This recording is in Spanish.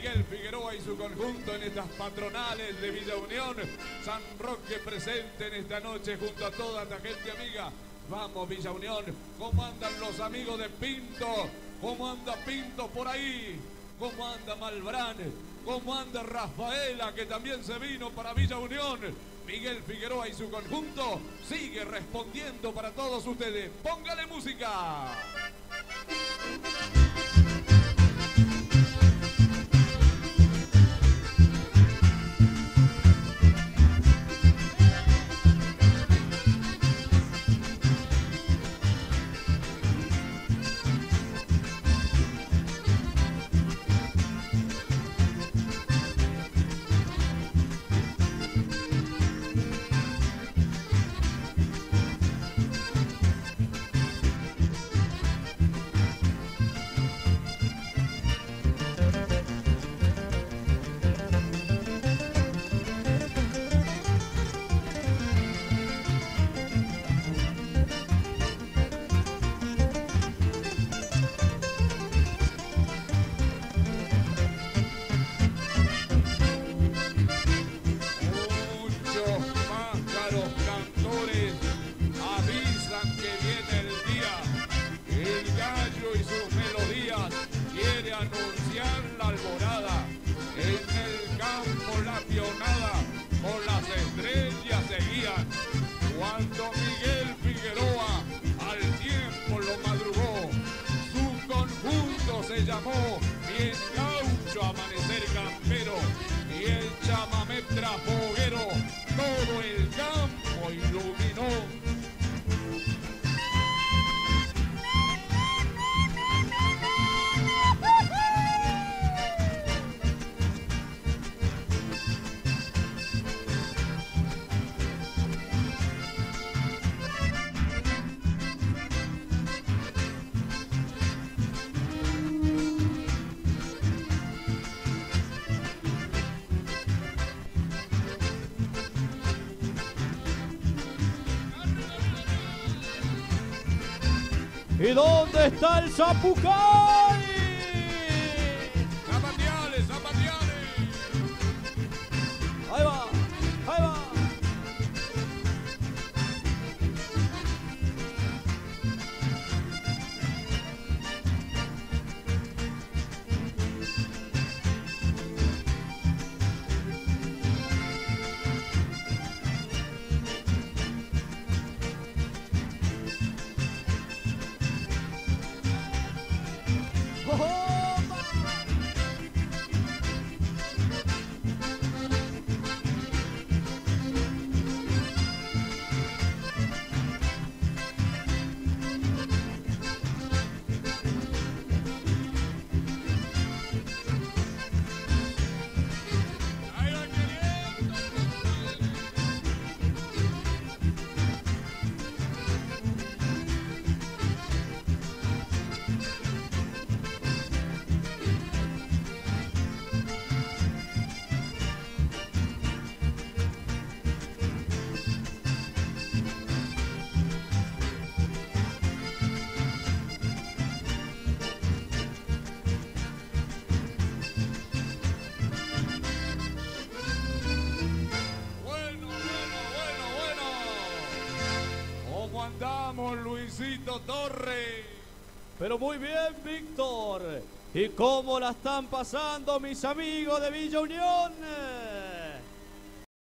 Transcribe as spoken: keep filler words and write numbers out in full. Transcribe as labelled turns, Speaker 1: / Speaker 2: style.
Speaker 1: Miguel Figueroa y su conjunto en estas patronales de Villa Unión. San Roque presente en esta noche junto a toda esta gente amiga. Vamos Villa Unión, ¿cómo andan los amigos de Pinto? ¿Cómo anda Pinto por ahí? ¿Cómo anda Malbrán? ¿Cómo anda Rafaela, que también se vino para Villa Unión? Miguel Figueroa y su conjunto sigue respondiendo para todos ustedes. ¡Póngale música! Cuando Miguel Figueroa al tiempo lo madrugó, su conjunto se llamó Bien Gaucho Amanecer Campero y el chamamé trafoguero todo el campo iluminó.
Speaker 2: ¿Y dónde está el Zapucay?
Speaker 1: ¡Zapatiales, zapatiales!
Speaker 2: Ahí va, ahí va.
Speaker 1: Luisito Torres.
Speaker 2: Pero muy bien, Víctor. ¿Y cómo la están pasando mis amigos de Villa Unión?